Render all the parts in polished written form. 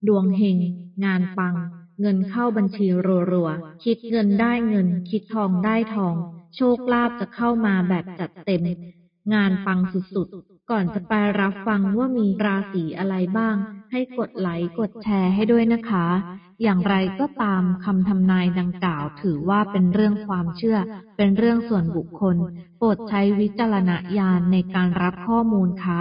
ดวงเฮงงานปังเงินเข้าบัญชีรัวๆคิดเงินได้เงินคิดทองได้ทองโชคลาภจะเข้ามาแบบจัดเต็มงานปังสุดๆก่อนจะไปรับฟังว่ามีราศีอะไรบ้างให้กดไลค์กดแชร์ให้ด้วยนะคะอย่างไรก็ตามคำทำนายดังกล่าวถือว่าเป็นเรื่องความเชื่อเป็นเรื่องส่วนบุคคลโปรดใช้วิจารณญาณในการรับข้อมูลค่ะ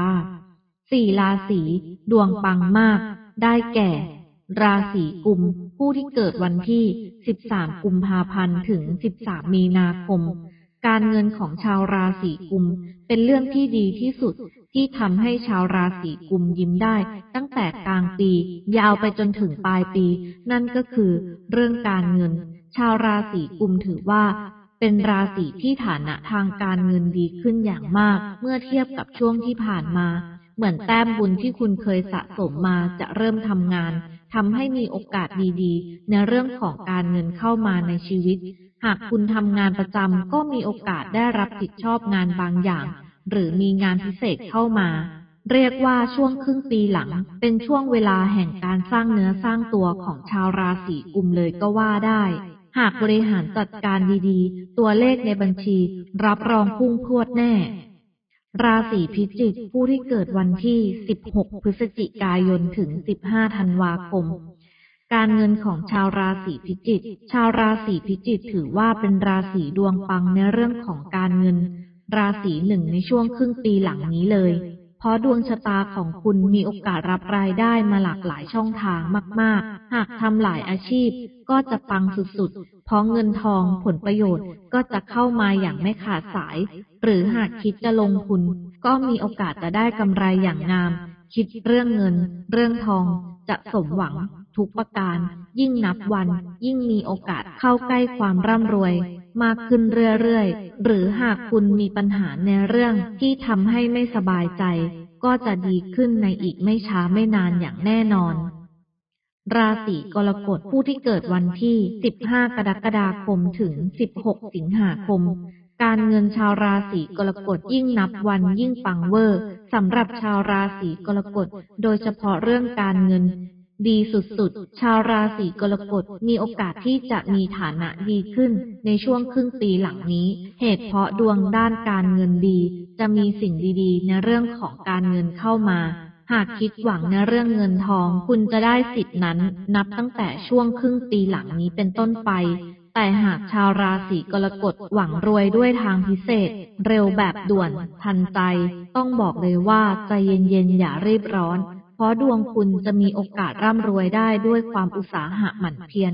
4 ราศีดวงปังมากได้แก่ ราศีกุมผู้ที่เกิดวันที่ 13 กุมภาพันธ์ถึง 13 มีนาคมการเงินของชาวราศีกุมเป็นเรื่องที่ดีที่สุดที่ทำให้ชาวราศีกุมยิ้มได้ตั้งแต่กลางปียาวไปจนถึงปลายปีนั่นก็คือเรื่องการเงินชาวราศีกุมถือว่าเป็นราศีที่ฐานะทางการเงินดีขึ้นอย่างมากเมื่อเทียบกับช่วงที่ผ่านมาเหมือนแต้มบุญที่คุณเคยสะสมมาจะเริ่มทำงานทำให้มีโอกาสดีๆในเรื่องของการเงินเข้ามาในชีวิตหากคุณทำงานประจำก็มีโอกาสได้รับผิดชอบงานบางอย่างหรือมีงานพิเศษเข้ามาเรียกว่าช่วงครึ่งปีหลังเป็นช่วงเวลาแห่งการสร้างเนื้อสร้างตัวของชาวราศีกุมเลยก็ว่าได้หากบริหารจัดการดีๆตัวเลขในบัญชีรับรองพุ่งพรวดแน่ราศีพิจิกผู้ที่เกิดวันที่ 16 พฤศจิกายนถึง 15 ธันวาคมการเงินของชาวราศีพิจิกชาวราศีพิจิกถือว่าเป็นราศีดวงปังในเรื่องของการเงินราศีหนึ่งในช่วงครึ่งปีหลังนี้เลยเพราะดวงชะตาของคุณมีโอกาสรับรายได้มาหลากหลายช่องทางมากๆหากทำหลายอาชีพก็จะปังสุดๆเพราะเงินทองผลประโยชน์ก็จะเข้ามาอย่างไม่ขาดสายหรือหากคิดจะลงทุนก็มีโอกาสจะได้กำไรอย่างงามคิดเรื่องเงินเรื่องทองจะสมหวังทุกประการยิ่งนับวันยิ่งมีโอกาสเข้าใกล้ความร่ำรวยมากขึ้นเรื่อยๆหรือหากคุณมีปัญหาในเรื่องที่ทำให้ไม่สบายใจก็จะดีขึ้นในอีกไม่ช้าไม่นานอย่างแน่นอนราศีกรกฎผู้ที่เกิดวันที่ 15 กรกฎาคมถึง 16 สิงหาคมการเงินชาวราศีกรกฎยิ่งนับวันยิ่งปังเวอร์สำหรับชาวราศีกรกฎโดยเฉพาะเรื่องการเงินดีสุดๆชาวราศีกรกฎมีโอกาสที่จะมีฐานะดีขึ้นในช่วงครึ่งปีหลังนี้เหตุเพราะดวงด้านการเงินดีจะมีสิ่งดีๆในเรื่องของการเงินเข้ามาหากคิดหวังในเรื่องเงินทองคุณจะได้สิทธินั้นนับตั้งแต่ช่วงครึ่งปีหลังนี้เป็นต้นไปแต่หากชาวราศีกรกฎหวังรวยด้วยทางพิเศษเร็วแบบด่วนทันใจต้องบอกเลยว่าใจเย็นๆอย่ารีบร้อนเพราะดวงคุณจะมีโอกาสร่ำรวยได้ด้วยความอุตสาหะหมั่นเพียร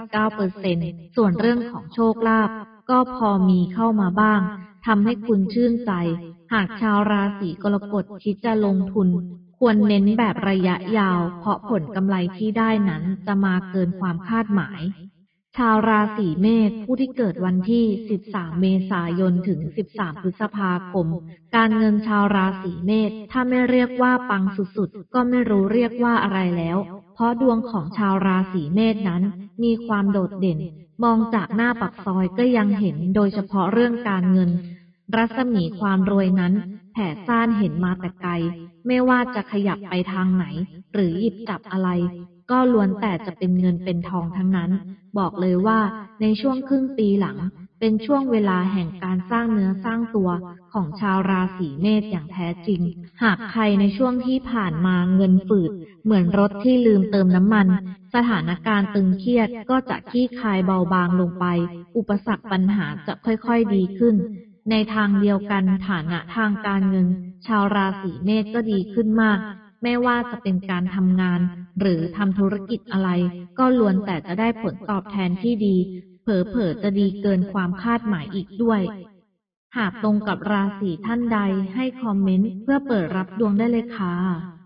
99% ส่วนเรื่องของโชคลาภก็พอมีเข้ามาบ้างทำให้คุณชื่นใจหากชาวราศีกรกฎคิดจะลงทุนควรเน้นแบบระยะยาวเพราะผลกำไรที่ได้นั้นจะมาเกินความคาดหมายชาวราศีเมษผู้ที่เกิดวันที่ 13 เมษายนถึง 13 พฤษภาคมการเงินชาวราศีเมษถ้าไม่เรียกว่าปังสุดๆก็ไม่รู้เรียกว่าอะไรแล้วเพราะดวงของชาวราศีเมษนั้นมีความโดดเด่นมองจากหน้าปากซอยก็ยังเห็นโดยเฉพาะเรื่องการเงินรัศมีความรวยนั้นแผ่ซ่านเห็นมาแต่ไกลไม่ว่าจะขยับไปทางไหนหรือหยิบจับอะไรก็ล้วนแต่จะเป็นเงินเป็นทองทั้งนั้นบอกเลยว่าในช่วงครึ่งปีหลังเป็นช่วงเวลาแห่งการสร้างเนื้อสร้างตัวของชาวราศีเมษอย่างแท้จริงหากใครในช่วงที่ผ่านมาเงินฝืดเหมือนรถที่ลืมเติมน้ำมันสถานการณ์ตึงเครียดก็จะคลี่คลายเบาบางลงไปอุปสรรคปัญหาจะค่อยๆดีขึ้นในทางเดียวกันฐานะทางการเงินชาวราศีเมษก็ดีขึ้นมากไม่ว่าจะเป็นการทำงานหรือทำธุรกิจอะไรก็ล้วนแต่จะได้ผลตอบแทนที่ดีเผลอๆจะดีเกินความคาดหมายอีกด้วยหากตรงกับราศีท่านใดให้คอมเมนต์เพื่อเปิดรับดวงได้เลยค่ะ